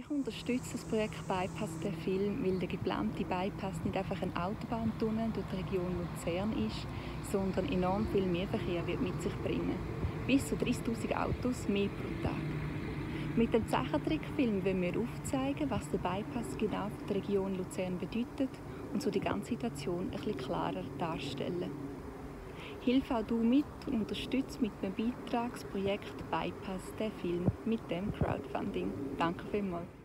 Ich unterstütze das Projekt Bypass, der Film, weil der geplante Bypass nicht einfach ein Autobahntunnel durch die Region Luzern ist, sondern enorm viel Mehrverkehr wird mit sich bringen. Bis zu 30'000 Autos mehr pro Tag. Mit dem Zeichentrickfilm wollen wir aufzeigen, was der Bypass genau für die Region Luzern bedeutet und so die ganze Situation ein bisschen klarer darstellen. Hilf auch du mit und unterstütze mit einem Beitrag das Projekt Bypass, der Film, mit dem Crowdfunding. Danke vielmals.